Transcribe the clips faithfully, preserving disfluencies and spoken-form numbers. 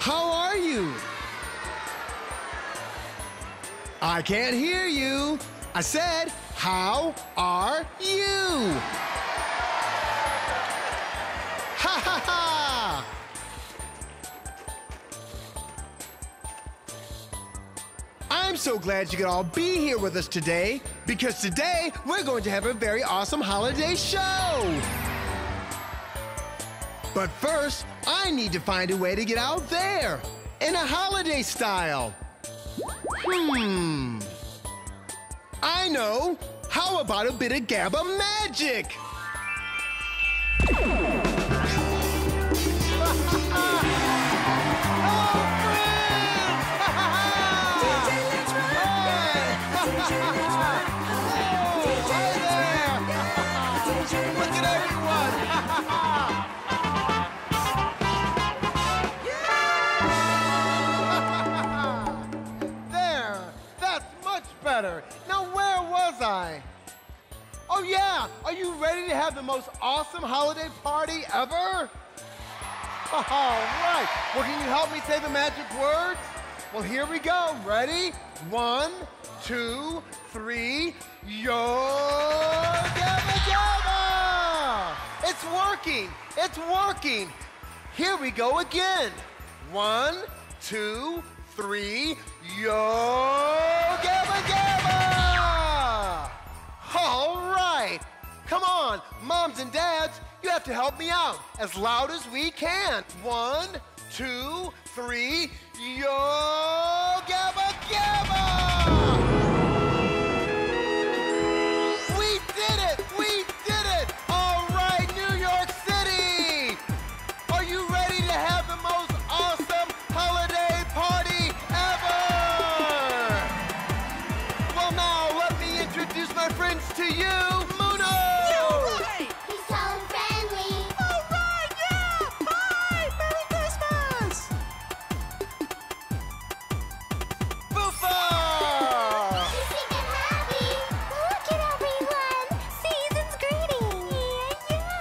How are you? I can't hear you. I said, how are you? Ha ha ha! I'm so glad you could all be here with us today, because today we're going to have a very awesome holiday show. But first, I need to find a way to get out there in a holiday style. Hmm. I know. How about a bit of Gabba magic? Look at everyone! There! That's much better. Now where was I? Oh yeah! Are you ready to have the most awesome holiday party ever? All right. Well, can you help me say the magic words? Well, here we go. Ready? One, two, three. Yo Gabba Gabba! It's working. It's working. Here we go again. One, two, three. Yo Gabba Gabba! All right. Come on, moms and dads, you have to help me out as loud as we can. One, two, three. Yo Gabba Gabba! We did it! We did it! All right, New York City! Are you ready to have the most awesome holiday party ever? Well, now let me introduce my friends to you. Muno! He's so friendly. All right, yeah! Bye! Merry Christmas! Foofa! He's singing happy. Look at everyone. Season's greeting. Yeah,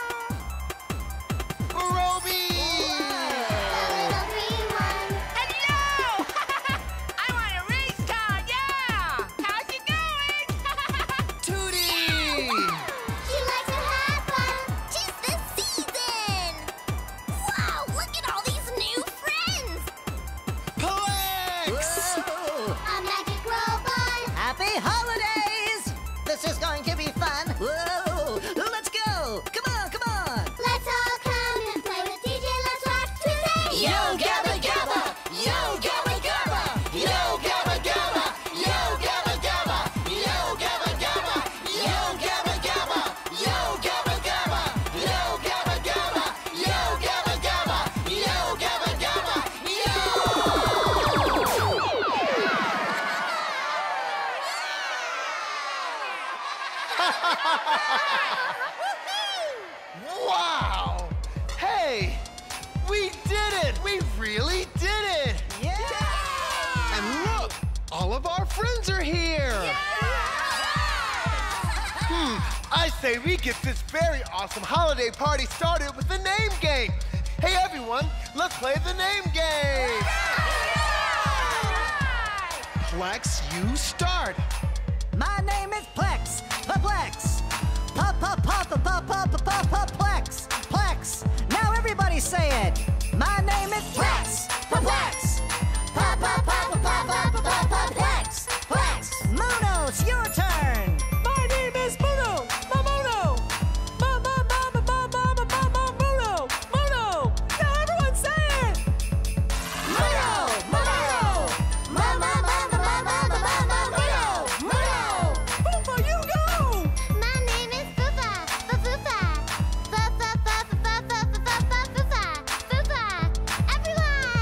yeah. Brobee! The little green one. Hello! I want a race car, yeah! How's it going? Toodee! She likes to have fun. Tis the season. Wow, look at all these new friends. Plex! A magic robot. Happy holidays! This is going to be fun. Whoa! Let's go! Come on, come on! Let's all come and play with D J. Let's rock today. Yo Gabba Gabba! Yo Gabba Gabba! Yo Gabba Gabba! Yo Gabba Gabba! Yo Gabba Gabba! Yo Gabba Gabba! Yo Gabba Gabba! Yo Gabba Gabba! Yo Gabba Gabba! Yo Gabba Gabba! Yo! Wow! Hey, we did it! We really did it! Yeah! And look, all of our friends are here! Hmm, I say we get this very awesome holiday party started with the name game. Hey everyone, let's play the name game! Plex, you start. My name is Plex. Plex. Pop, pop, pop, pop, pop, pop, pop, pop, Plex. Plex. Now everybody say it. My name is Plex. Plex. Pop, pop, pop, pop, pop, pop, pop, pop, Plex. Plex. Muno, it's your turn. My name is Muno. Muno. Ma, ma, ma, ma, ma, ma, ma, ma, ma, Muno. Muno. Now everyone say it. Muno. Muno. Ma, ma, ma, ma, ma, ma, ma, ma, ma, Muno. Muno. Foofa, you go. My name is Foofa. Foofa. Foofa, Foofa, Foofa, Foofa, Foofa, Foofa. Everyone.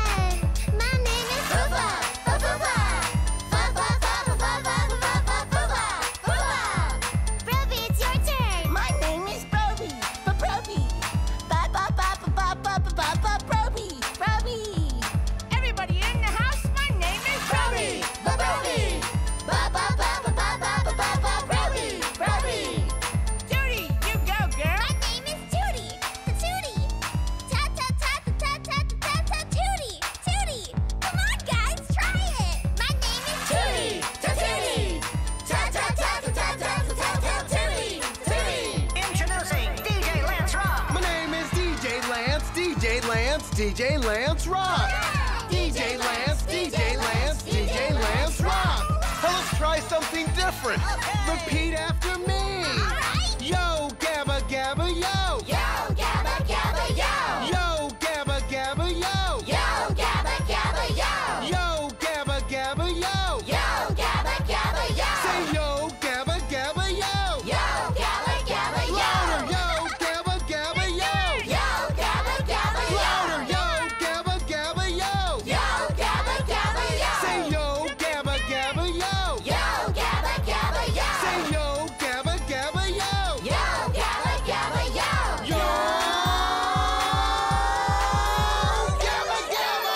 D J Lance Rock. D J Lance, D J Lance, D J Lance Rock. Well, let's try something different. Repeat after me. Yo Gabba Gabba Yo. Yo Gabba Gabba Yo. Yo Gabba Gabba Yo. Yo Gabba Gabba Yo. Yo Gabba Gabba Yo. Yo Gabba Gabba Yo. Say Yo Gabba Gabba Yo. Yo Gabba Gabba Yo. Louder, Yo Gabba Gabba Yo. Yo Gabba Gabba Yo. Louder, Yo Gabba Gabba Yo. Yo Gabba Gabba Yo. Say Yo Gabba Gabba Yo. Yo Gabba Gabba Yo. Say Yo Gabba Gabba Yo. Yo Gabba Gabba Yo. Yo Gabba Gabba!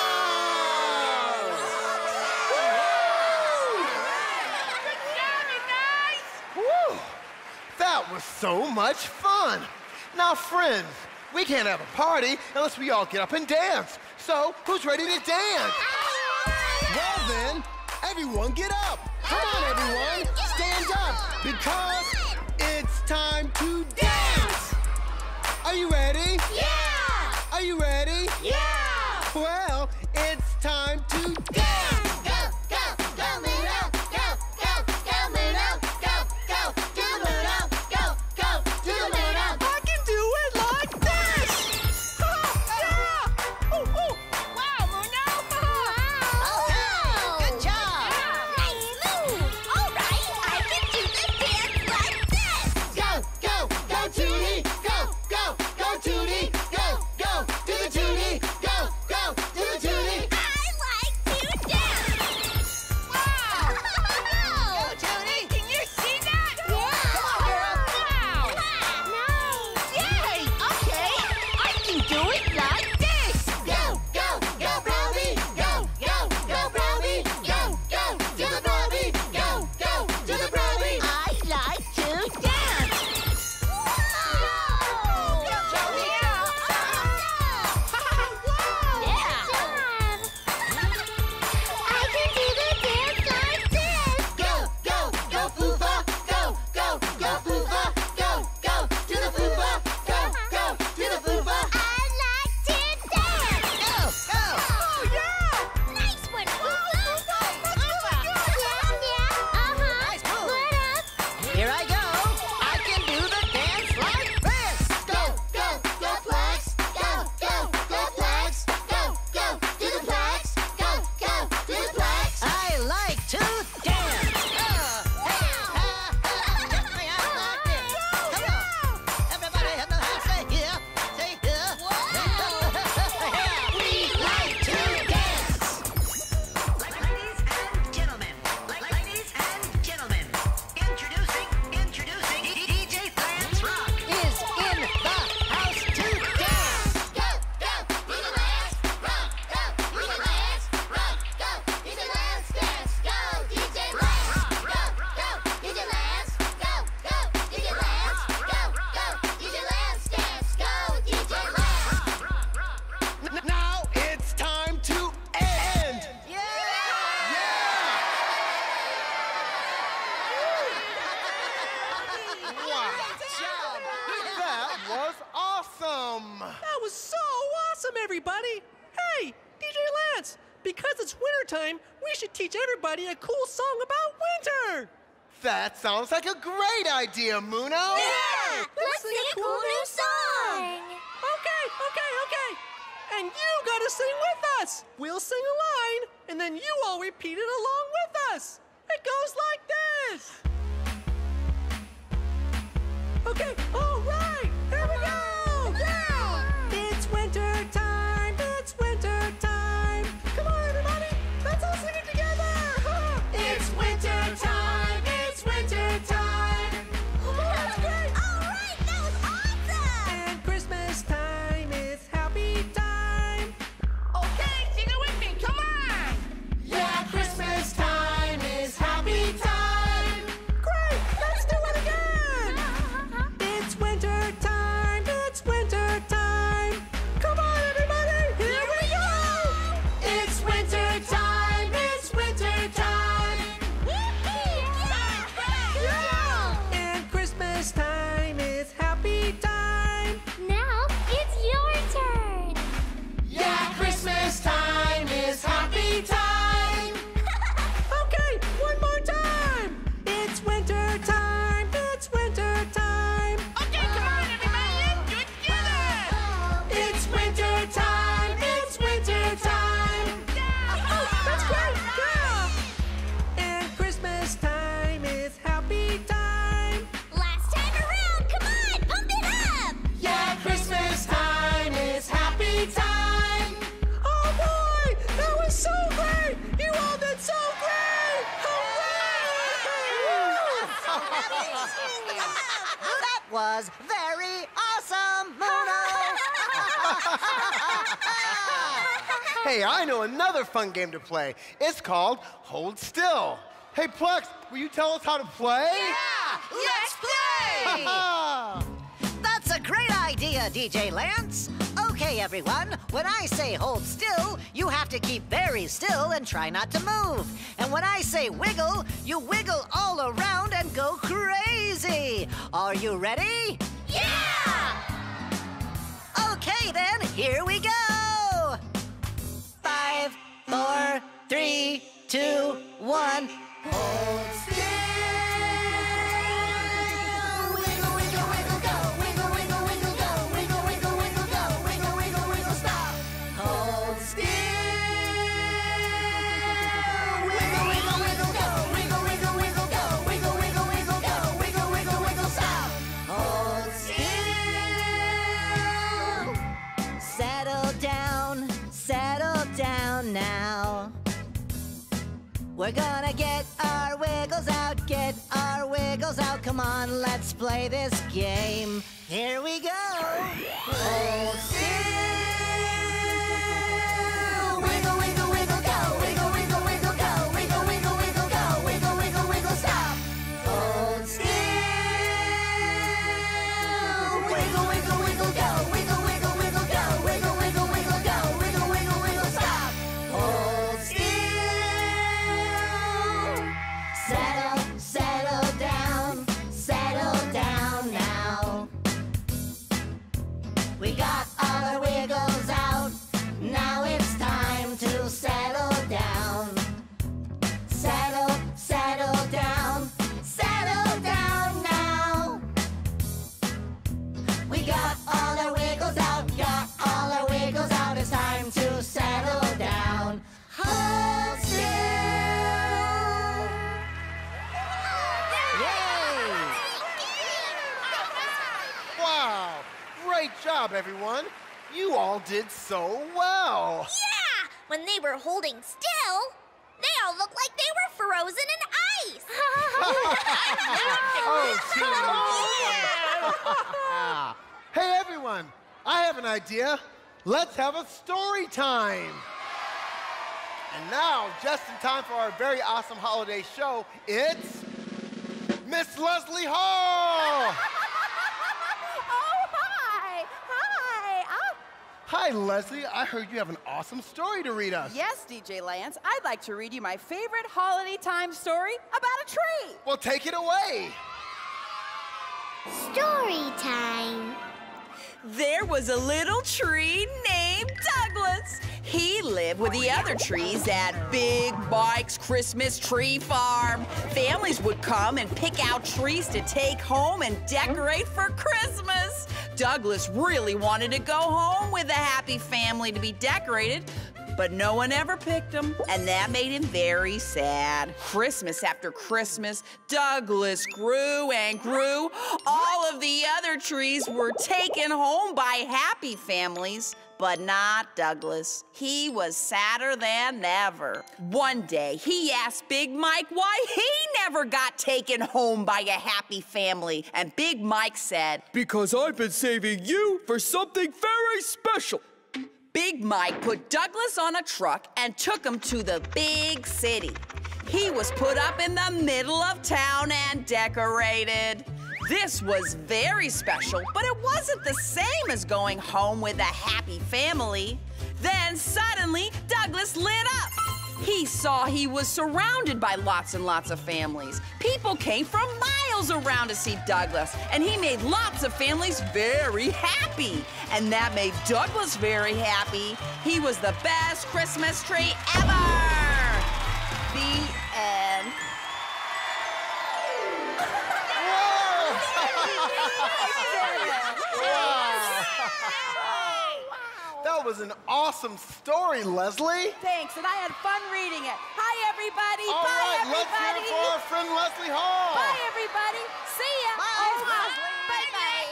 Woo! That was so much fun. Now, friends, we can't have a party unless we all get up and dance. So, who's ready to dance? Well then, everyone get up. Come on, everyone, stand up because it's time to dance. Are you ready? Yeah! Are you ready? Yeah! Well, it's time to dance. Go, go, go, Muno! Go, go, go, Muno! Go, go, do the Muno! Go, go, do the Muno! I can do it like this! Ha, yeah! Ooh, ooh. Wow, Muno! Okay, good job. Nice move! All right, I can do the dance like this! Go, go, go, Toodee. Go, go, go, Toodee. Go, go, do the Toodee. Go, go, do the Toodee. I like to dance! Wow! Go, Toodee. Can you see that? Come on, girl. Wow! Nice! Yay! Okay, I can do it like this! Go, go, go, Brobee. Go, go, go, Brobee. Go, go, do the Brobee. Go, go, do the Brobee. I like to dance! Whoa! Go, Toodee. I can do the dance like this! Go, go, go, Foofa. Go, go, go, Foofa. Go, go, do the Foofa. Go, go, do the Foofa. I like to dance! Go, go. Oh, yeah! Nice one, Foofa! Yeah, yeah, uh-huh. Nice move. What up? Here I go. I can do the dance like this. Go, go, go, Plex. Go, go, go, Plex. Go, go, do the Plex. Go, go, do the Plex. I like to dance. Oh, hey, ha, ha, just me out like this. Come on. Everybody have the hand, say here, say here. Yeah, we like to dance. Ladies and gentlemen, ladies and gentlemen, introducing, introducing, D J Lance Rock is in the house to dance. Go, go, do the Lance. Rock, go, do the Lance. Rock, go, do the Lance dance. Go, D J Lance. Go, go, D J Lance. Go, go, D J Lance. Go, go, D J Lance dance. Go, D J Lance. Now it's time to end. Yeah. Wow. That was awesome. That was so awesome, everybody! Hey, D J Lance, because it's wintertime, we should teach everybody a cool song about winter! That sounds like a great idea, Muno. Yeah! Let's sing a cool new song! Okay, okay, okay. And you gotta sing with us. We'll sing a line, and then you all repeat it along with us. It goes like this. Okay, all right, here we go. Yeah! It's winter time, it's winter time. Come on, everybody, let's all sing it together. Huh? It's winter time, it's winter time. Oh, that's great. All right, that was awesome! And Christmas time is happy time. Okay, sing it with me, come on! Yeah, Christmas time is happy time. Great, let's do it again. It's winter was very awesome, Muno! Hey, I know another fun game to play. It's called Hold Still. Hey, Plex, will you tell us how to play? Yeah! Let's play! That's a great idea, D J Lance. Okay, everyone, when I say hold still, you have to keep very still and try not to move. And when I say wiggle, you wiggle all around and go crazy. Are you ready? Yeah! Okay, then, here we go. Five, four, three, two, one. Hold still. Wiggle, wiggle, wiggle, go. Wiggle, wiggle, wiggle, go. Wiggle, wiggle, wiggle, go. Wiggle, wiggle, wiggle, stop. Hold still. Wiggle, wiggle, wiggle, go. Wiggle, wiggle, wiggle, go. Wiggle, wiggle, wiggle, go. Wiggle, wiggle, wiggle, stop. Hold still. Settle down. Settle down now. We're gonna get our wiggles out, get our wiggles out. Come on, let's play this game. Here we go. Hold still. Wiggle, wiggle, wiggle, go. Wiggle, wiggle, wiggle, go. Wiggle, wiggle, wiggle, go. Wiggle, wiggle, wiggle, stop. Hold still. Wiggle, wiggle, wiggle, go. Wiggle, wiggle, wiggle, go. Wiggle, wiggle, wiggle, go. Wiggle, wiggle, wiggle, stop. Hold still. Settle, settle down, settle down now. We got all our wiggles out. Now it's time to settle down. Settle, settle down, settle down now. We got all our wiggles out, got all our wiggles out. It's time to settle down. Hold still. Yay! Wow, great job, everyone. You all did so well. Yeah! When they were holding still, they all looked like they were frozen in ice. Oh, Hey, everyone, I have an idea. Let's have a story time. And now, just in time for our very awesome holiday show, it's Miss Leslie Hall. Oh, hi! Hi! Oh. Hi, Leslie. I heard you have an awesome story to read us. Yes, D J Lance, I'd like to read you my favorite holiday time story about a tree. Well, take it away. Story time. There was a little tree named Douglas. He lived with the other trees at Big Mike's Christmas Tree Farm. Families would come and pick out trees to take home and decorate for Christmas. Douglas really wanted to go home with a happy family to be decorated, but no one ever picked him, and that made him very sad. Christmas after Christmas, Douglas grew and grew. All of the other trees were taken home by happy families, but not Douglas. He was sadder than ever. One day, he asked Big Mike why he never got taken home by a happy family, and Big Mike said, "Because I've been saving you for something very special." Big Mike put Douglas on a truck and took him to the big city. He was put up in the middle of town and decorated. This was very special, but it wasn't the same as going home with a happy family. Then suddenly, Douglas lit up. He saw he was surrounded by lots and lots of families. People came from miles around to see Douglas, and he made lots of families very happy. And that made Douglas very happy. He was the best Christmas tree ever! The end. That was an awesome story, Leslie. Thanks, and I had fun reading it. Hi, everybody. All Bye, right, everybody. let's hear it for our friend Leslie Hall. Bye, everybody. See ya. Bye, Oh, Leslie. Bye-bye.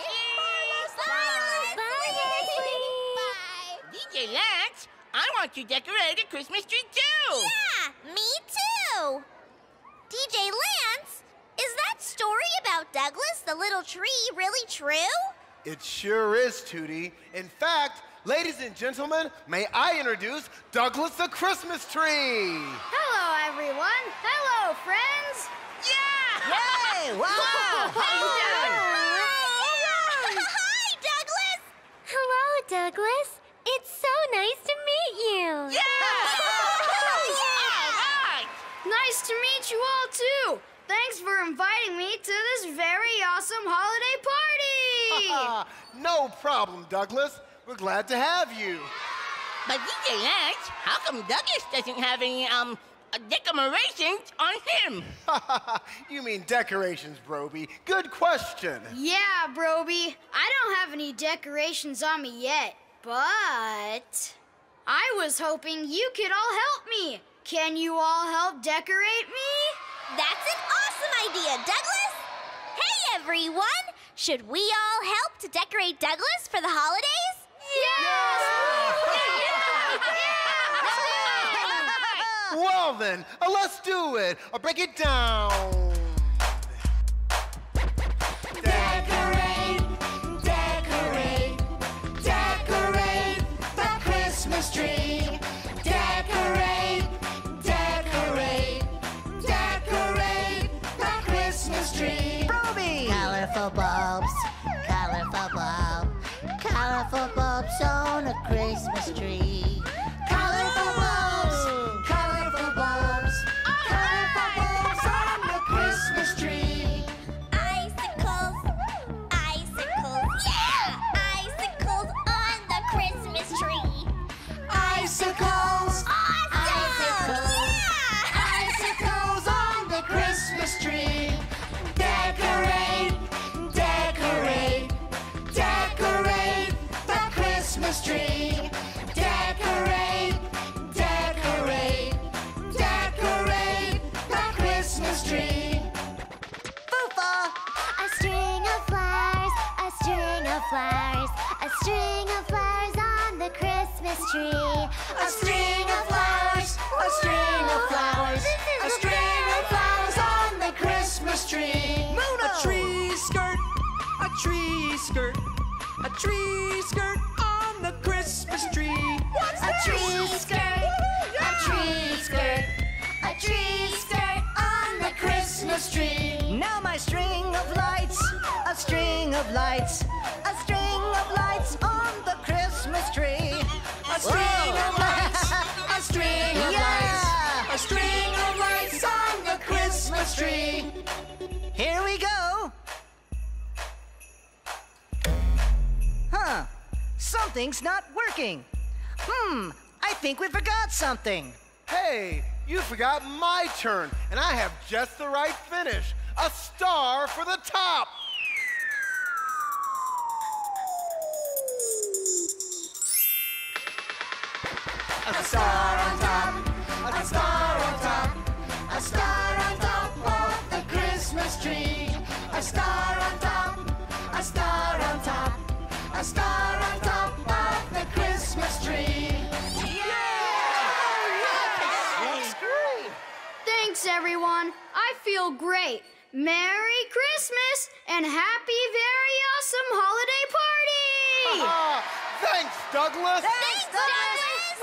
Bye. D J Lance, I want to decorate a Christmas tree too. Yeah, me too. D J Lance, is that story story about Douglas, the little tree, really true? It sure is, Toodee. In fact, ladies and gentlemen, may I introduce Douglas the Christmas tree. Hello, everyone. Hello, friends. Yeah! Yay! Wow! Hi, Douglas! Hello, Douglas. It's so nice to meet you. Yeah! Nice to meet you all, too. Thanks for inviting me to this very awesome holiday party. No problem, Douglas. We're glad to have you. But D J Lance, how come Douglas doesn't have any, um, uh, decorations on him? You mean decorations, Brobee. Good question. Yeah, Brobee. I don't have any decorations on me yet, but I was hoping you could all help me. Can you all help decorate me? That's an awesome idea, Douglas! Hey, everyone! Should we all help to decorate Douglas for the holidays? Yes! Well then, uh, let's do it. I'll break it down. Decorate, decorate, decorate the Christmas tree. Decorate, decorate, decorate the Christmas tree. Brobee! Colorful bulbs, colorful bulb, colorful bulbs on a Christmas tree. Colorful bulbs, colorful bulbs, colorful bulbs on the Christmas tree. Icicles, icicles, yeah! Icicles on the Christmas tree. Icicles, Awesome! Yeah! icicles on the Christmas tree. Decorate, decorate, decorate the Christmas tree. Decorate, decorate, decorate the Christmas tree. Foofa! A string of flowers, a string of flowers, a string of flowers on the Christmas tree. A string of flowers, a string of flowers, a string of flowers on the Christmas tree. Muno! A tree skirt, a tree skirt, a tree skirt on the Christmas tree. What's A tree skirt, a tree skirt, a tree skirt on the Christmas tree. Now my string of lights, a string of lights, a string of lights on the Christmas tree. A string of lights, a string of Yeah! lights, a string of lights on the Christmas tree. Here we go. Huh. Something's not working. Hmm. I think we forgot something. Hey, you forgot my turn, and I have just the right finish. A star for the top. A star on top, a star on top, a star on top of the Christmas tree. A star on top, a star on top, a star on top of the Christmas tree. Thanks, everyone. I feel great. Merry Christmas and happy, very awesome holiday party! Ah, thanks, Douglas. Thanks, Douglas!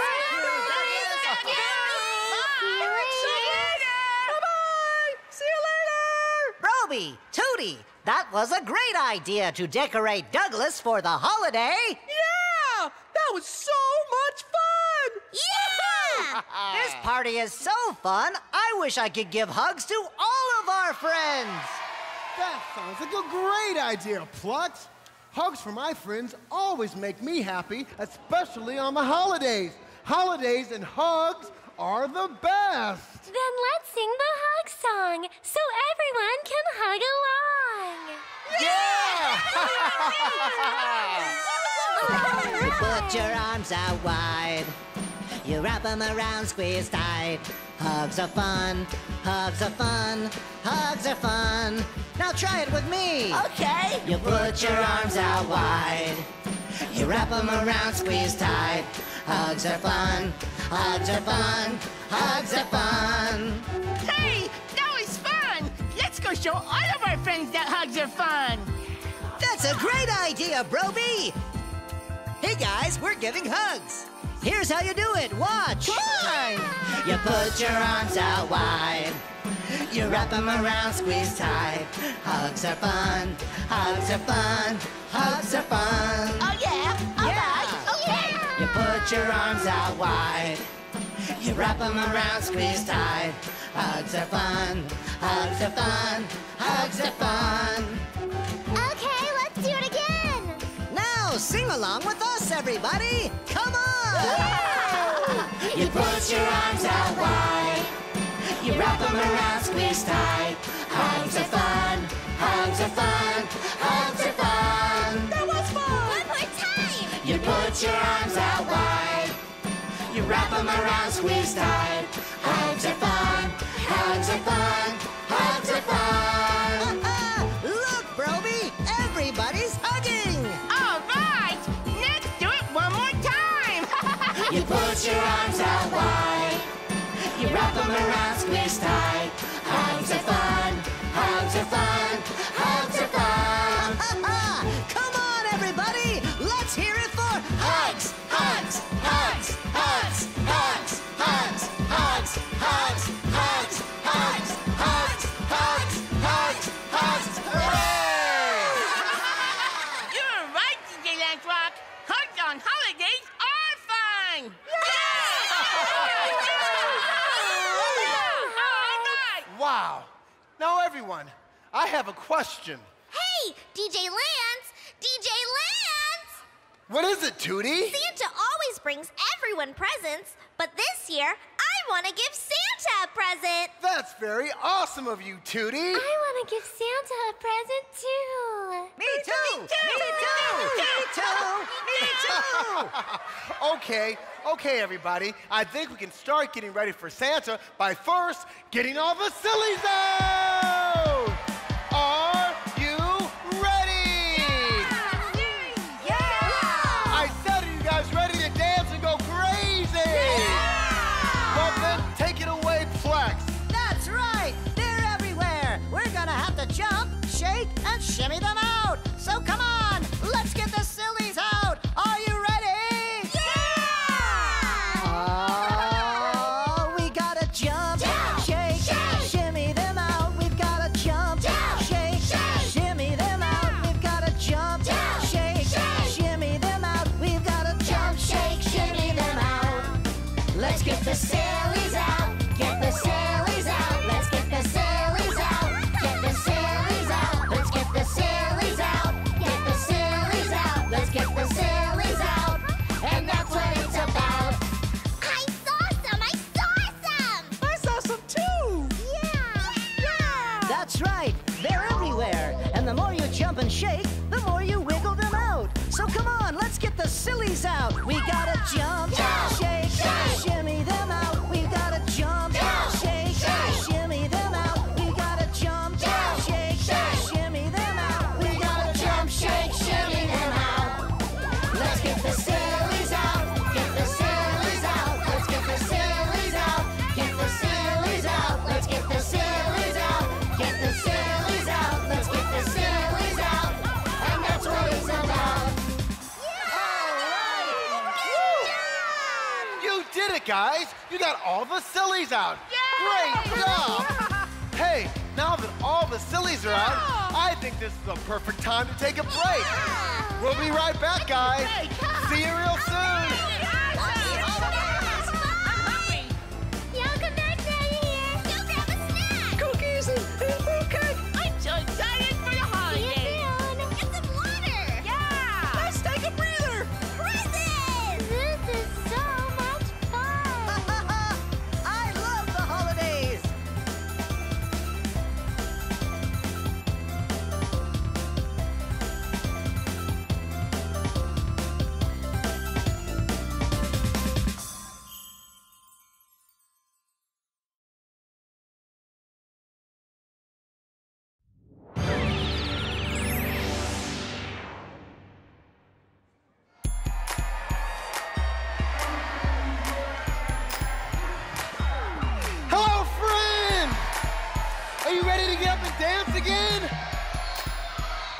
Brobee, Toodee, that was a great idea to decorate Douglas for the holiday. Yeah! That was so much fun! Yeah! This party is so fun, I wish I could give hugs to all of our friends. That sounds like a great idea, Plex. Hugs from my friends always make me happy, especially on the holidays. Holidays and hugs are the best. Then let's sing the hug song so everyone can hug along. Yeah! You put your arms out wide. You wrap them around, squeeze tight. Hugs are fun, hugs are fun, hugs are fun. Now try it with me. Okay. You put your arms out wide. You wrap them around, squeeze tight. Hugs are fun, hugs are fun, hugs are fun. Hey, that was fun. Let's Let's go show all of our friends that hugs are fun. That's a great idea, Brobee! Hey guys, we're giving hugs. Here's how you do it. Watch. Fun. You put your arms out wide. You wrap them around, squeeze tight. Hugs are fun. Hugs are fun. Hugs are fun. Oh yeah. All Yeah. right. Okay. You put your arms out wide. You wrap them around, squeeze tight. Hugs are fun. Hugs are fun. Hugs are fun. Okay, let's do it again. Now sing along with us, everybody. Come on. You put your arms out wide. You wrap them around, squeeze tight. Hugs are fun. Hugs are fun. Hugs are fun. That was fun! One more time. You put your arms out wide. You wrap them around, squeeze tight. Hugs are fun. Hugs are fun. Hugs are fun. Look, Brobee, everybody's hugging. All right. Let's do it one more time. You put your arms out wide. You wrap them around, squeeze tight. Hugs are fun. Hugs are fun. Hugs are fun. Come on, everybody. Let's hear it for hugs, hugs, hugs, hugs, hugs, hugs, hugs, hugs, hugs, hugs, hugs, hugs, hugs, hugs. Hooray! You're right, D J Lance Rock. Hugs on holidays are fun. Wow. Now, everyone, I have a question. Hey, D J Lance! D J Lance! What is it, Toodee? Santa always brings everyone presents, but this year, I want to give Santa a present. That's very awesome of you, Toodee. I want to give Santa a present too. Me too. Me too. Me too. Me too. Okay, okay, everybody. I think we can start getting ready for Santa by first getting all the sillies out. Are you ready? Yeah. I said, are you guys ready to dance and go crazy? Well, then take it away, Plex. That's right. They're everywhere. We're gonna have to jump, shake, and shimmy them out. So come on, let's get the sillies out. Are you ready? Yeah! Oh, we gotta jump, shake, shimmy them out. We've gotta jump, shake, shimmy them out. We've gotta jump, shake, shimmy them out. We've gotta jump, shake, shimmy them out. Let's get the sillies out. Get the sillies out. Let's get the sillies out. Get the sillies out. Let's get the sillies out. Get the sillies out. Let's get the sillies out. And that's what it's about. I saw some! I saw some! I saw some too! Yeah! Yeah! That's right. They're everywhere. And the more you jump and shake, the more you wiggle them out. So come on, let's get the sillies out. We gotta jump, shake, shimmy them out. We gotta jump, shake, shimmy them out. We gotta jump, shake, shimmy them out. We gotta jump, shake, shimmy them out. Let's get the sillies out. Get the sillies out. Let's get the sillies out. Get the sillies out. Let's get the sillies out. Get the sillies out. Let's get the sillies out. And that's what it's about. You did it, guys. You got all the sillies out. Great job. Hey, now that all the sillies are out, I think this is a perfect time to take a break. We'll be right back, guys. See you real soon. Yo, come back down here. Go grab a snack. Cookies and, and fruitcake! I'm so excited for the holidays. Get some water. Yeah. Let's take a breather! Presents. This is so much fun. I love the holidays.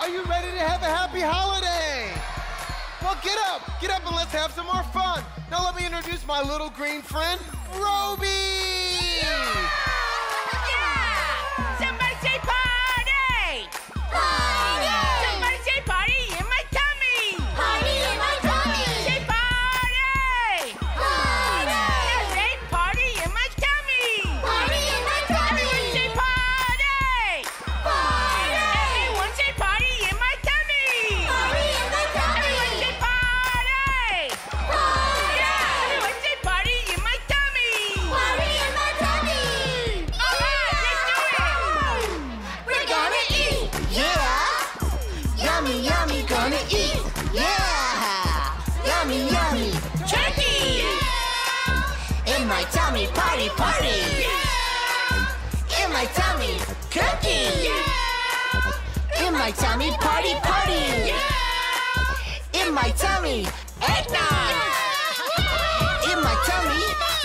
you ready to have a happy holiday? Well, get up. Get up and let's have some more fun. Now let me introduce my little green friend, Brobee. Yeah! Somebody say party! Party! Somebody say party in my tummy! Party in my tummy! Say party! Party! Now say party in my tummy! Party in my tummy! Everyone say party! Party! Everyone say party in my tummy! Party in my tummy! Everyone say party! Party! Yeah! Everyone say party in my tummy! Party in my tummy! All right, let's do it! We're gonna eat! Yeah! Yummy, yummy, gonna eat! Yeah! Yummy, yummy! Turkey! In my tummy, party, party! In my tummy, cookie! In my tummy, party, party! In my tummy, eggnog! In my tummy,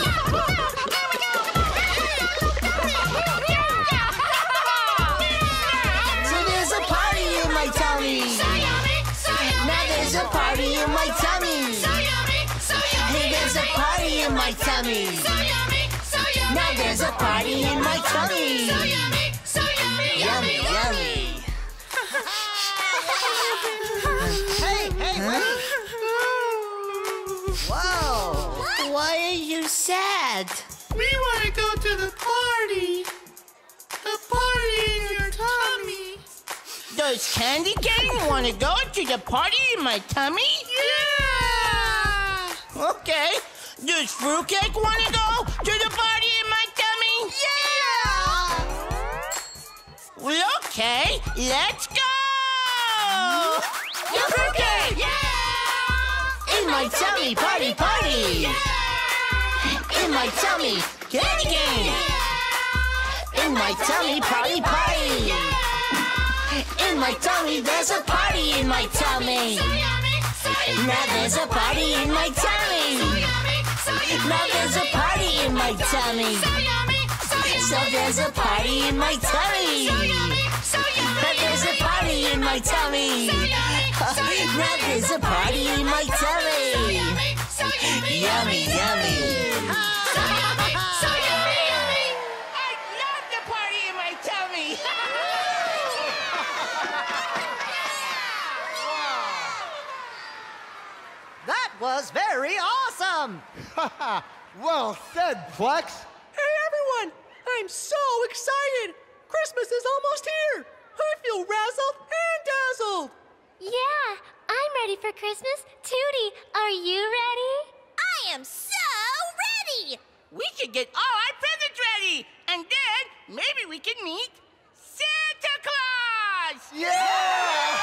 so there's a party in my tummy! Now there's a party in my tummy! Hey, there's a party in my tummy! Now there's a party in my tummy! Yummy, yummy! Hey, hey, wait! Whoa! Why are you sad? We want to go to the party. The party in your tummy. Does Candy Cane want to go to the party in my tummy? Yeah! Okay. Does Fruitcake want to go to the party in my tummy? Yeah! Well, okay. Let's go! Yo, Fruitcake! Yeah! In my tummy, party, party! In my tummy, candy cane! In my tummy, party, party! In my tummy, there's a party in my tummy! Now there's a party in my tummy! Now there's a party in my tummy! So there's a party in my tummy! Now there's a party in my tummy! Now there's a party in my tummy! Yummy, yummy! I love the party in my tummy! That was very awesome! Well said, Plex. Hey, everyone! I'm so excited! Christmas is almost here! I feel razzled and dazzled! Yeah, I'm ready for Christmas. Toodee, are you ready? I am so ready! We should get all our presents ready, and then maybe we can meet Santa Claus! Yeah!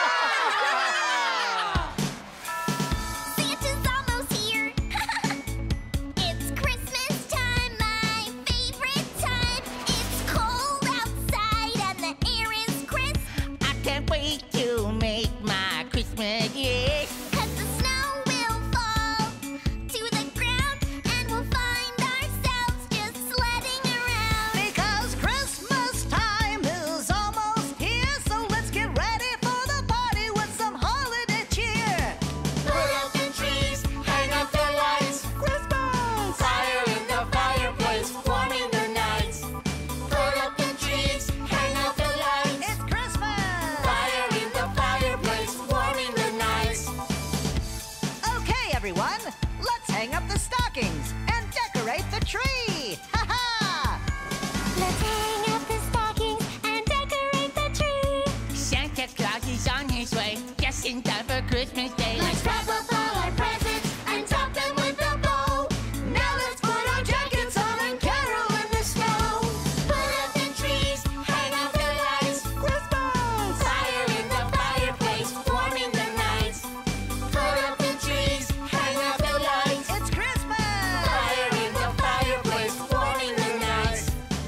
Santa's almost here. It's Christmas time, my favorite time. It's cold outside and the air is crisp. I can't wait to make my Christmas wish. 'Cause the snow will fall to the ground and we'll find ourselves just sledding around. Because Christmas time is almost here, so let's get ready for the party with some holiday cheer. Put up the trees, hang up the lights. Christmas! Fire in the fireplace, warming the nights. Put up the trees, hang up the lights. It's Christmas! Fire in the fireplace, warming the nights. Okay, everyone, let's hang up the stockings and decorate the tree. Ha ha! Let's hang up the stockings and decorate the tree. Santa Claus is on his way, just in time for Christmas Day. Let's wrap up all our presents and top them with a bow. Now let's put our jackets on and carol in the snow. Put up the trees, hang up the lights. Christmas! Fire in the fireplace, warming the nights. Put up the trees, hang up the lights. It's Christmas! Fire in the fireplace, warming the nights.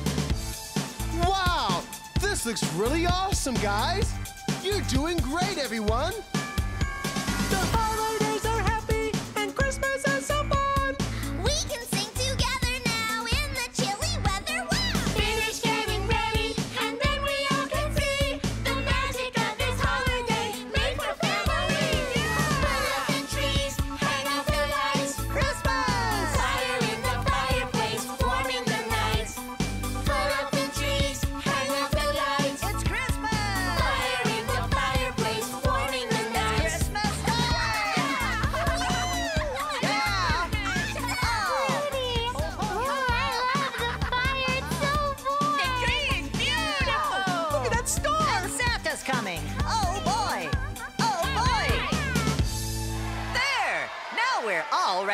Wow! This looks really awesome, guys. You're doing great, everyone. The holidays are happy and Christmas is so fun! We can sing together now in the chilly weather. Wow! Finish getting ready, and then we all can see the magic of this holiday.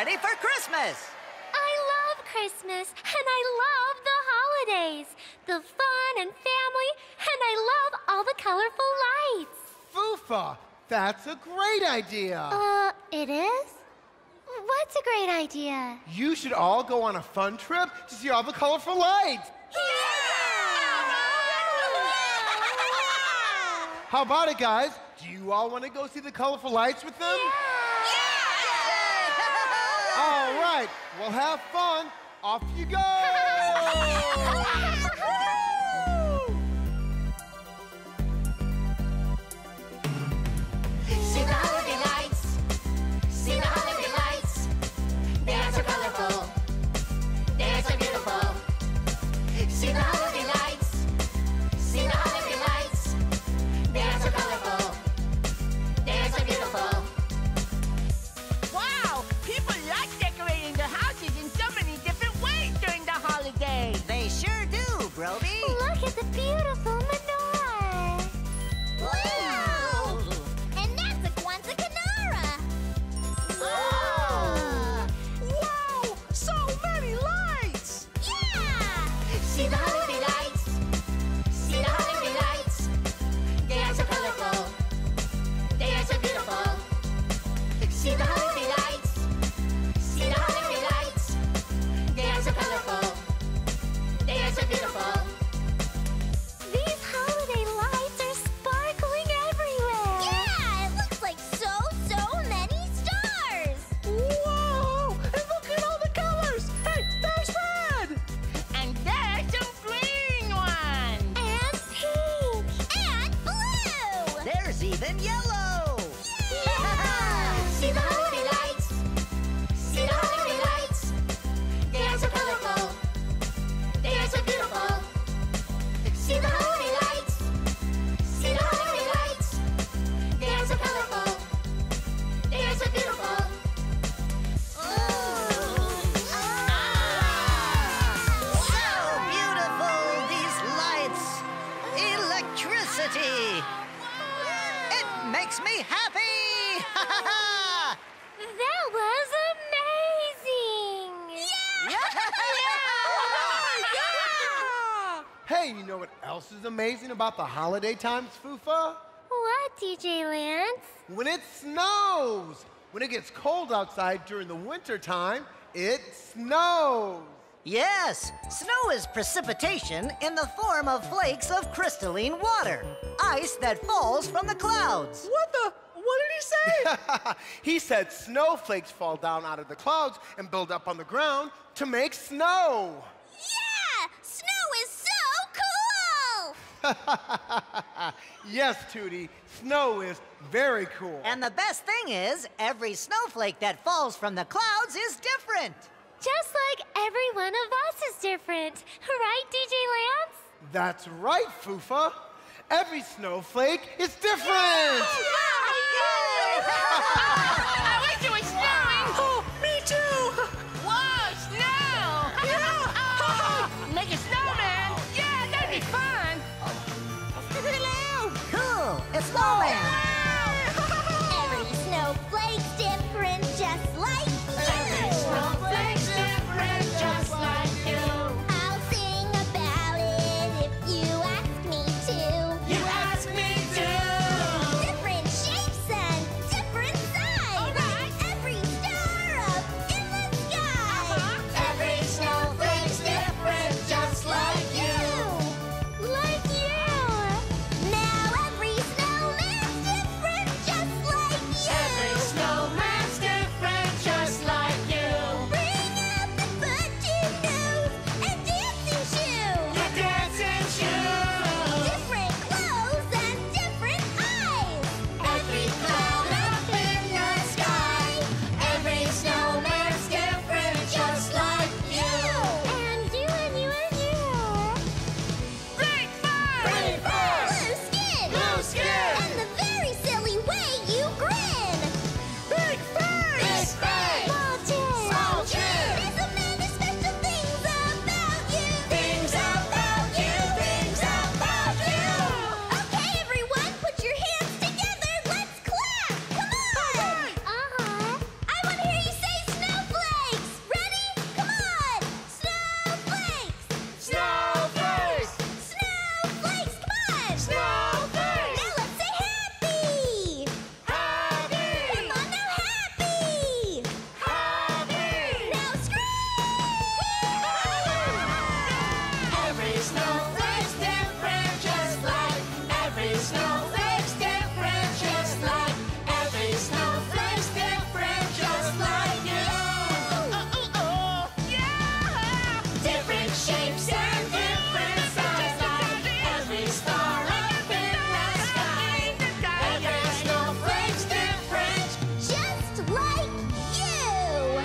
ready for Christmas. I love Christmas, and I love the holidays, the fun and family, and I love all the colorful lights. Foofa, that's a great idea. Uh, it is? What's a great idea? You should all go on a fun trip to see all the colorful lights. How about it, guys? Do you all want to go see the colorful lights with them? All right, well, have fun. Off you go. See the holiday lights. See the holiday lights. They're so colorful. They're so beautiful. See the holiday lights. See the holiday lights. They're so colorful. They're so beautiful. Wow, people like decorating their houses in so many different ways during the holidays. They sure do, Brobee. Look at the beautiful menorah. Wow! And that's a Kwanzaa Kanara. Wow! So many lights! Yeah! See the holiday lights. See the holiday lights. They are so colorful. They are so beautiful. See the holiday lights. See the holiday lights. They are so colorful. They are so beautiful. These holiday lights are sparkling everywhere. Yeah! It looks like so, so many stars. Whoa! And look at all the colors! Hey, there's red! And there's some green ones. And pink. And blue! There's even yellow. See the holiday lights. See the holiday lights. They are so colorful. They are so beautiful. See the holiday lights. See the holiday lights. They are so colorful. They are so beautiful. So beautiful, these lights. Electricity. It makes me happy. That was amazing. Hey, you know what else is amazing about the holiday times, Foofa? What, D J Lance? When it snows. When it gets cold outside during the winter time, it snows. Yes, snow is precipitation in the form of flakes of crystalline water. Ice that falls from the clouds. What the? What did he say? He said snowflakes fall down out of the clouds and build up on the ground to make snow. Yeah! Snow is so cool! Yes, Toodee, snow is very cool. And the best thing is, every snowflake that falls from the clouds is different. Just like every one of us is different. Right, D J Lance? That's right, Foofa. Every snowflake is different. I wish it was snowing. Oh, me too! Whoa, snow! Make a snowman. Yeah, that'd be fun. Cool, it's snowman. Every snowflake's different, just like you. Snowflakes different, just like you. I'll sing about it if you ask me to. You ask me to. Different shapes and different size. Every star up in the sky. Every snowflake's different, just like you. Like you. Now every snowman shapes and different stars like every star up in the sky. Every snowflake's different, Just like you!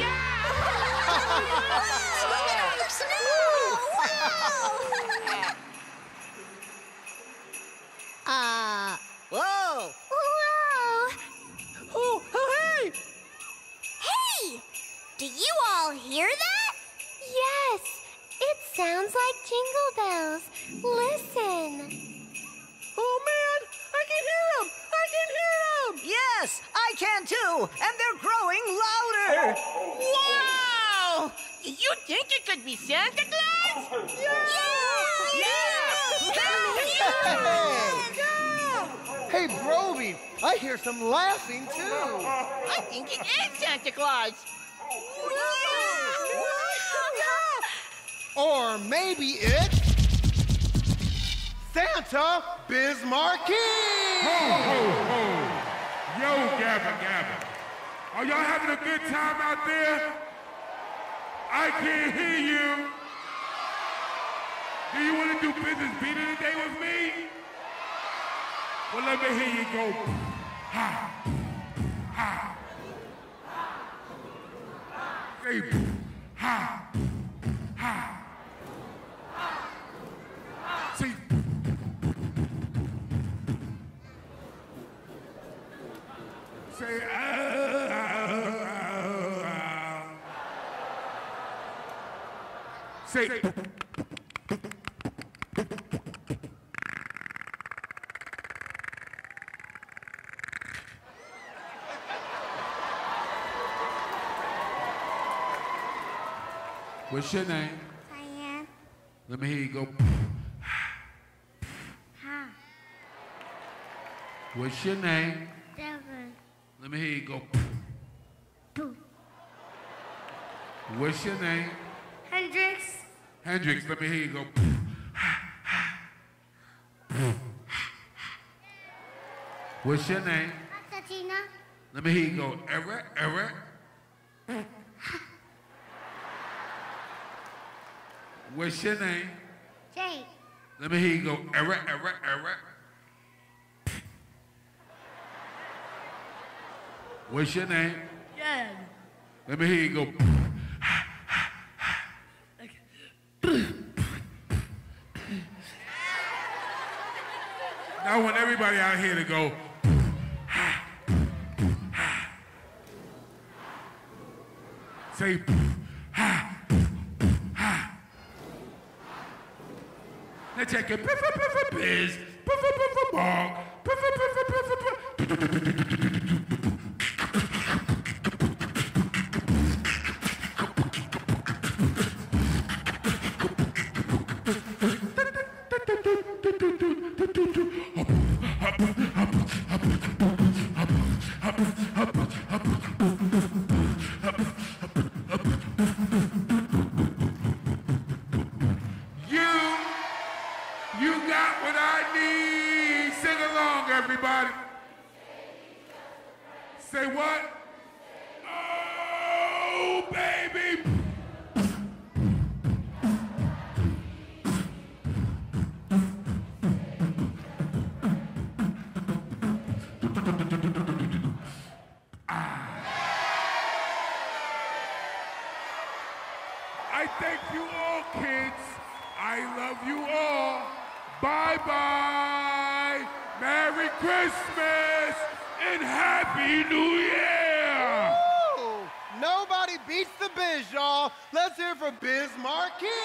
Uh, whoa! Whoa! Oh, oh, hey! Hey! Do you all hear that? Yes, it sounds like jingle bells. Listen. Oh, man! I can hear them! I can hear them! Yes, I can too, and they're growing louder. Wow! Do you think it could be Santa Claus? Hey, Brobee, I hear some laughing too. I think it is Santa Claus. Or maybe it's Santa Bismarcky. Ho, ho, ho! Yo Gabba Gabba! Are y'all having a good time out there? I can't hear you. Do you want to do business beating today with me? Well, let me hear you go. Ha, ha. Say ha, ha. Say. Say, ah, ah, ah. Say, what's your name? Diane. Let me hear you go. Ha. What's your name? Devin. Let me hear you go. Boo. What's your name? Hendrix. Hendrix, let me hear you go. What's your name? Tatina. Let me hear you go. Eric, Eric. What's your name? Jake. Let me hear you go. Eric, Eric, Eric. What's your name? Jen. Let me hear you go. Now I want everybody out here to go. Say ha, ha. Now check it. Biz, bog. Everybody. Say what? Oh, baby. I thank you all, kids. I love you all. Bye-bye. Merry Christmas and Happy New Year! Woo! Nobody beats the Biz, y'all. Let's hear it for Bismarcky.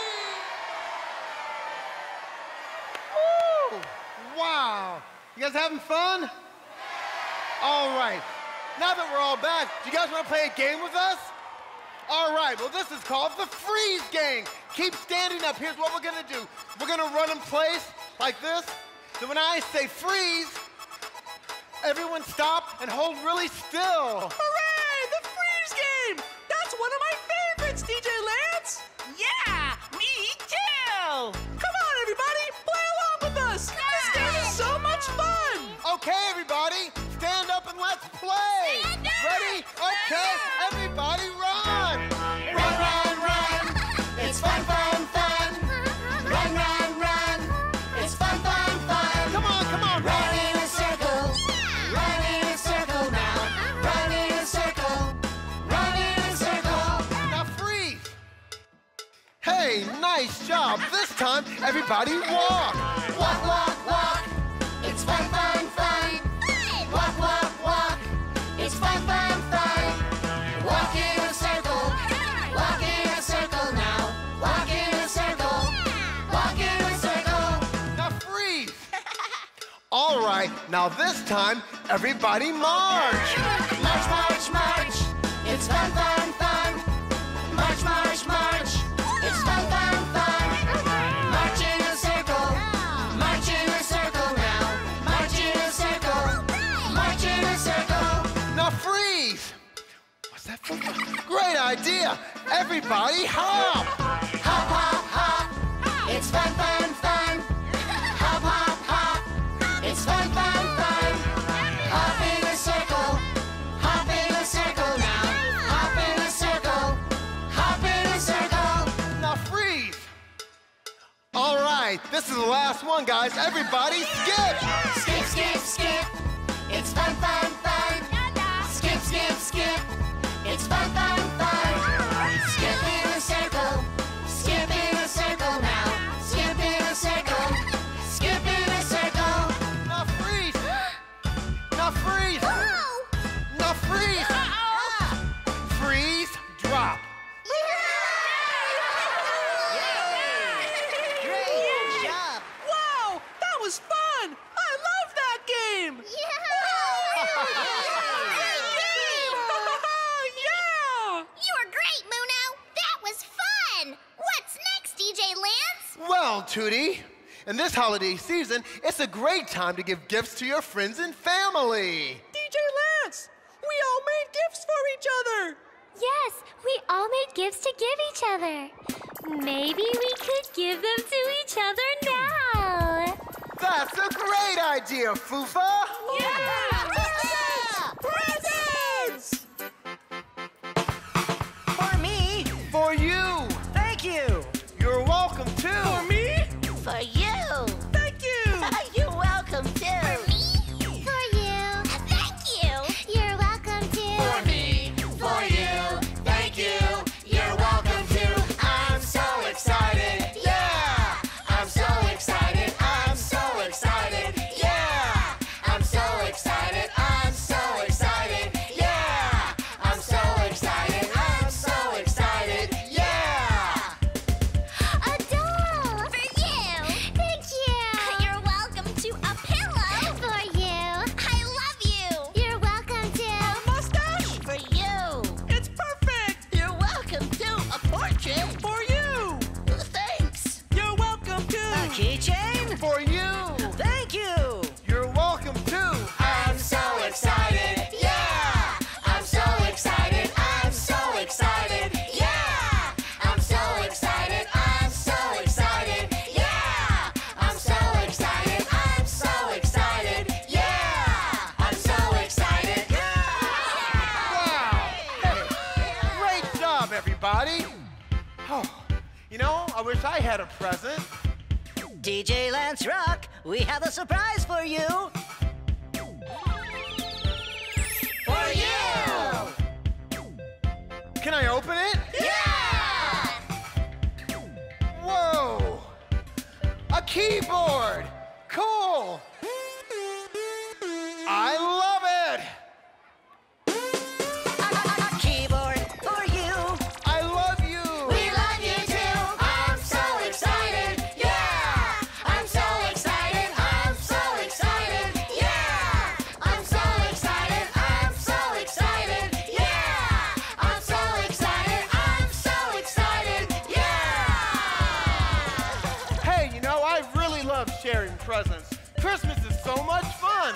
Woo! Wow. You guys having fun? All right. Now that we're all back, do you guys want to play a game with us? All right, well, this is called the freeze game. Keep standing up. Here's what we're going to do. We're going to run in place like this. So when I say freeze, everyone stop and hold really still. Hooray! The freeze game! That's one of my favorites, D J Lance! Yeah, me too! Come on, everybody! Play along with us! This game is so much fun! Okay, everybody, stand up and let's play. Stand up! Ready? Okay, everybody run! run, run, run. It's fun, fun, fun. job. This time, everybody walk. Walk, walk, walk. It's fun, fun, fun. Walk, walk, walk. It's fun, fun, fun. Walk in a circle. Walk in a circle now. Walk in a circle. Walk in a circle. Now freeze. All right, now this time, everybody march. March, march, march. It's fun, fun, fun. March, march, march. It's fun, fun, fun. March in a circle. March in a circle now. March in a circle. March in a circle. Now freeze. What's that for? Great idea. Everybody hop. Hop, hop, hop. It's fun, fun, fun. Hop, hop, hop. It's fun, fun, fun. Hop in a circle. Hop in a circle now. Hop in a circle. Hop in a circle. Now freeze. All right, this is the last one, guys. Everybody skip. Skip, skip, skip. It's fun, fun, fun. Skip, skip, skip. It's fun, fun, fun. Skip in a circle. Skip in a circle now. Skip in a circle. Skip in a circle. Now freeze. Now freeze. Now freeze. Freeze, drop. Great job. Wow, that was fun! I love that game! Yeah! You were great, Muno. That was fun. What's next, D J Lance? Well, Toodee, in this holiday season, it's a great time to give gifts to your friends and family. D J Lance, we all made gifts for each other! Yes, we all made gifts to give each other. Maybe we could give them to each other now. That's a great idea, Foofa. Yeah! Presents! For me. For you. Thank you. You're welcome, too. For me? For you. Thank you! You're welcome too. For you. Thank you. You're welcome to. For me, for you, thank you. You're welcome to. I'm so excited. Yeah! I'm so excited. I'm so excited. Yeah! I'm so excited. I'm so excited. Yeah! I'm so excited. I'm so excited. Yeah! A doll. For you. Thank you. You're welcome to a pillow. For you. I love you. You're welcome to. Mustache? For you. It's perfect! You're welcome to a portrait. For you! Thanks. You're welcome to. A keychain. For you. Thank you. You're welcome, too. I'm so excited. Yeah! I'm so excited. I'm so excited. Yeah! I'm so excited. I'm so excited. Yeah! I'm so excited. I'm so excited. Yeah! I'm so excited. Wow. Hey, great job, everybody. Oh, you know, I wish I had a present. D J Lance Rock, we have a surprise for you. For you! Can I open it? Yeah! Whoa! A keyboard! Cool! I love it! A keyboard for you. I love you! We love you too. I'm so excited. Yeah! I'm so excited. I'm so excited. Yeah! I'm so excited. I'm so excited. Yeah! I'm so excited. I'm so excited. Yeah! Hey, you know, I really love sharing presents. Christmas is so much fun!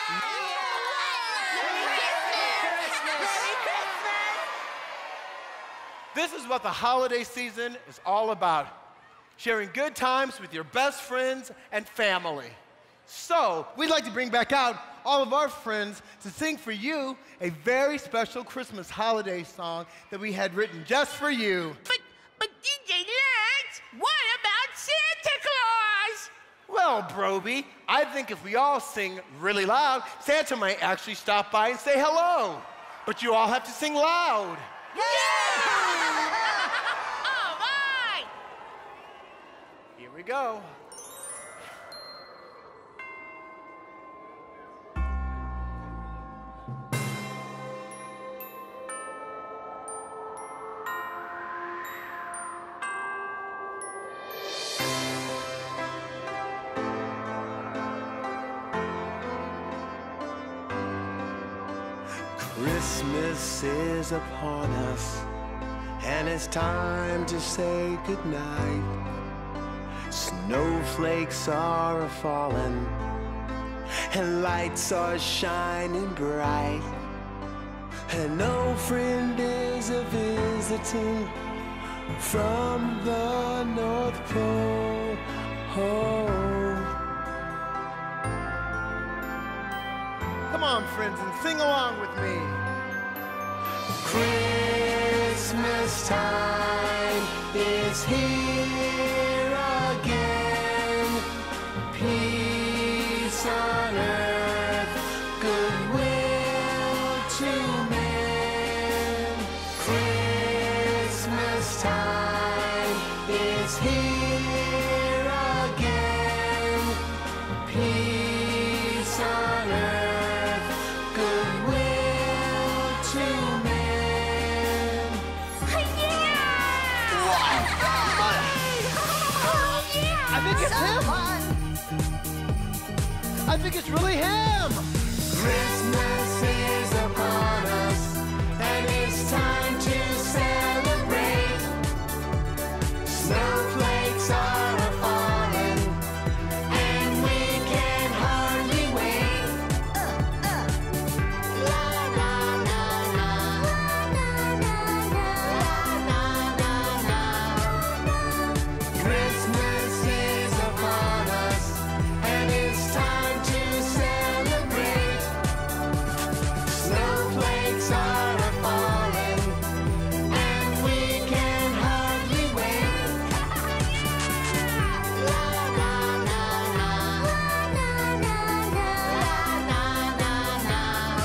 This is what the holiday season is all about. Sharing good times with your best friends and family. So, we'd like to bring back out all of our friends to sing for you a very special Christmas holiday song that we had written just for you. But, but D J Lance, what about Santa Claus? Well, Brobee, I think if we all sing really loud, Santa might actually stop by and say hello. But you all have to sing loud. All right. Here we go. Christmas is upon us, and it's time to say goodnight. Snowflakes are a-falling, and lights are shining bright. An old friend is a-visiting from the North Pole. Come on, friends, and sing along with me. Christmas time is here again. Peace on earth, goodwill to men. Christmas time is here again. Peace on earth, goodwill to men. I think it's him. I think it's really him. Christmas is upon us, and it's time to celebrate. Snowflakes are a-falling, and we can hardly wait. La la la la, la la la la. Christmas is upon us, and it's time to celebrate. Snowflakes are a-falling, and we can hardly wait. La la la la, la la la la.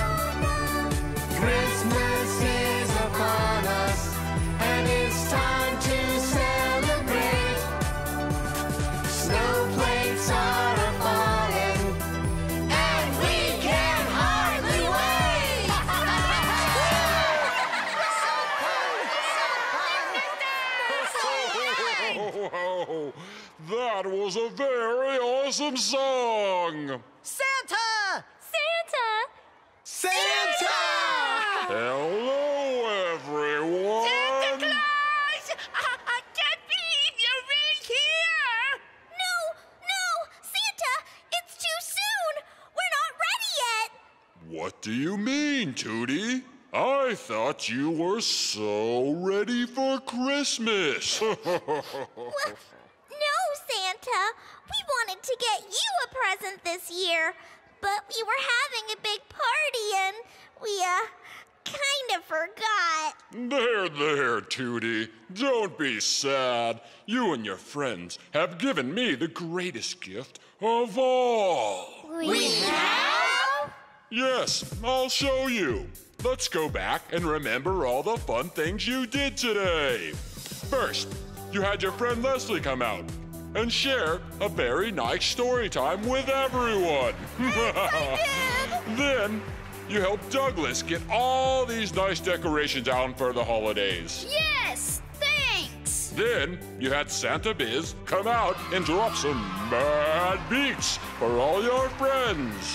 Christmas is upon us, and it's time to celebrate. Snowflakes are a-falling, and we can hardly wait. Wow, that was a very awesome song. Santa! Santa! Santa! Hello, everyone. Santa Claus! I, I can't believe you're right here! No, no, Santa, it's too soon. We're not ready yet. What do you mean, Toodee? I thought you were so ready for Christmas. No, Santa. We wanted to get you a present this year, but we were having a big party and we, uh, kind of forgot. There, there, Toodee. Don't be sad. You and your friends have given me the greatest gift of all. We have? Yes, I'll show you. Let's go back and remember all the fun things you did today. First, you had your friend Leslie come out and share a very nice story time with everyone. Yes, I did. Then, you helped Douglas get all these nice decorations down for the holidays. Yes, thanks. Then, you had Santa Biz come out and drop some mad beats for all your friends.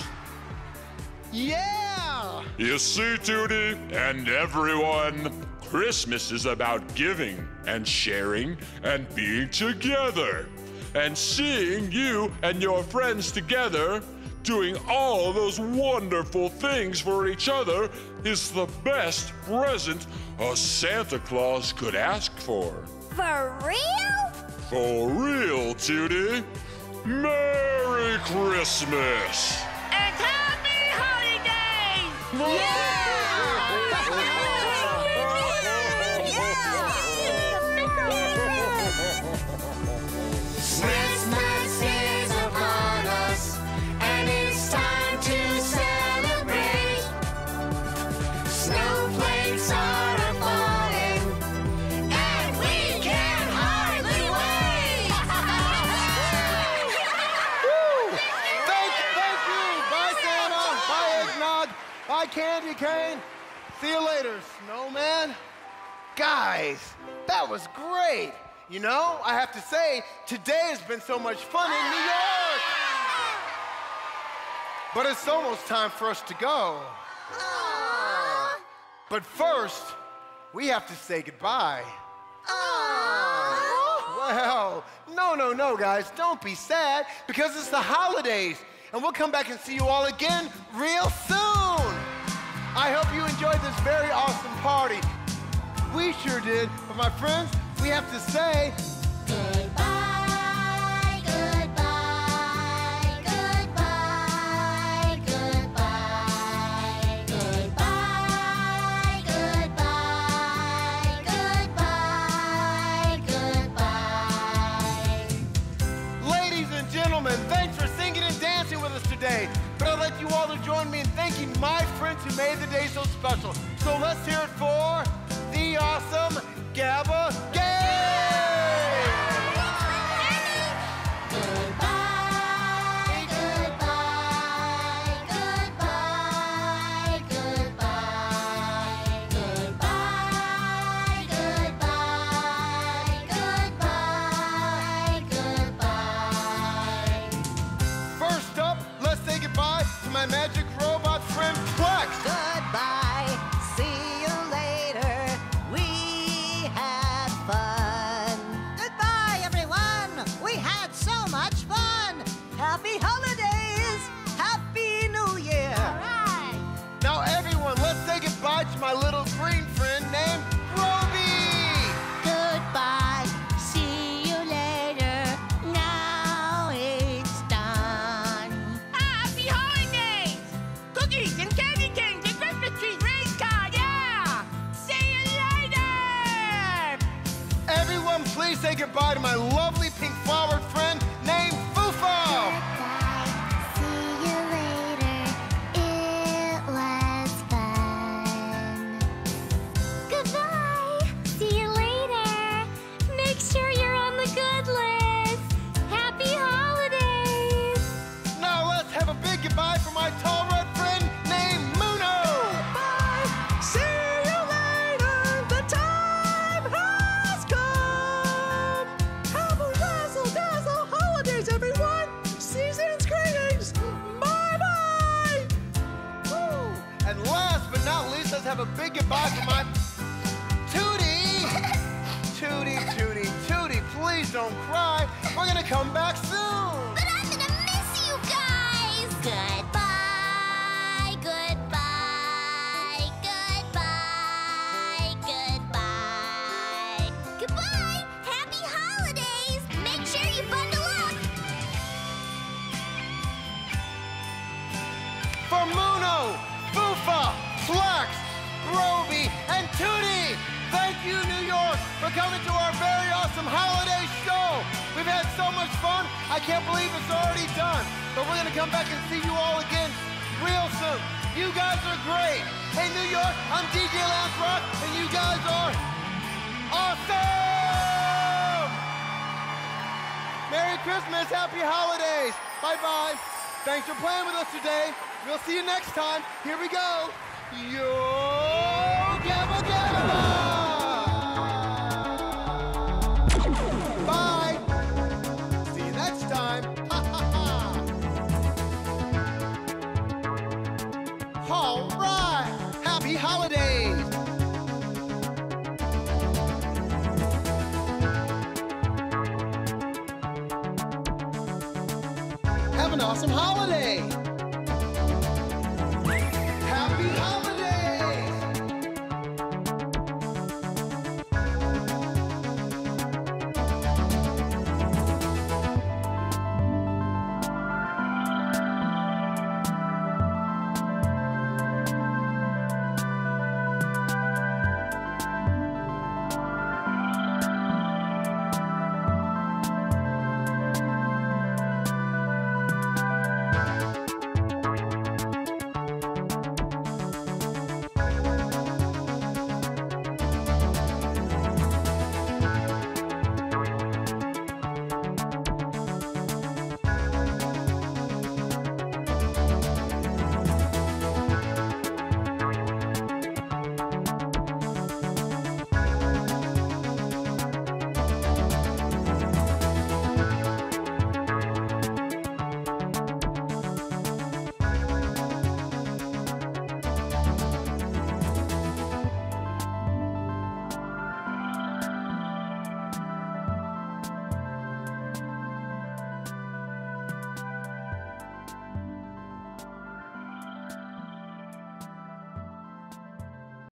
Yeah! You see, Toodee, and everyone, Christmas is about giving and sharing and being together. And seeing you and your friends together doing all those wonderful things for each other is the best present a Santa Claus could ask for. For real? For real, Toodee. Merry Christmas! And happy holidays! Christmas is upon us, and it's time to celebrate. Snowflakes are a-falling, and we can hardly wait. Bye, Candy Cane. See you later, Snowman. Guys, that was great. You know, I have to say, today has been so much fun in New York. But it's almost time for us to go. Aww. But first, we have to say goodbye. Aww. Well, no, no, no, guys, don't be sad, because it's the holidays, and we'll come back and see you all again real soon. I hope you enjoyed this very awesome party. We sure did, but my friends, we have to say goodbye, goodbye, goodbye, goodbye, goodbye, goodbye, goodbye, goodbye. Ladies and gentlemen, thanks for singing and dancing with us today. But I'd like you all to join me in thanking my friends who made the day so special. So let's hear it for the awesome Gabba Gabba! Goodbye, goodbye, goodbye, goodbye, goodbye, goodbye, goodbye, goodbye. First up, let's say goodbye to my magic robot friend Plex. Goodbye. See you later. We had fun. Goodbye, everyone. We had so much fun. Happy holidays. Happy New Year. All right. Now everyone, let's say goodbye to my little green friend named Brobee. Goodbye. See you later. Now it's done. Happy holidays! Cookies and candy canes and Christmas trees, race car, yeah! See you later! Everyone, please say goodbye to my lovely pink-flowered friend named Foofa. See you later. It was fun. Goodbye. See you later. Make sure you're on the good list. Happy holidays. Now let's have a big goodbye for my tall red friend named Muno. Bye. See you later. The time has come. Have a razzle dazzle holidays, everyone. Season's greetings. Bye bye. Woo. And last but not least, let's have a big goodbye for my Toodee. Toodee, Toodee, Toodee, please don't cry. We're gonna come back soon. But I'm gonna miss you guys. Goodbye, goodbye, goodbye, goodbye. Goodbye. Happy holidays. Make sure you bundle up. For Muno, Foofa, Plex, Brobee, and Toodee, thank you, New York, for coming to our very awesome holiday show. We've had so much fun, I can't believe it's already done. But we're gonna come back and see you all again real soon. You guys are great. Hey, New York, I'm D J Lance Rock, and you guys are awesome! Merry Christmas, happy holidays. Bye-bye. Thanks for playing with us today. We'll see you next time. Here we go. Yo Gabba Gabba! Bye. See you next time. Ha ha ha. All right. Happy holidays. Have an awesome holiday.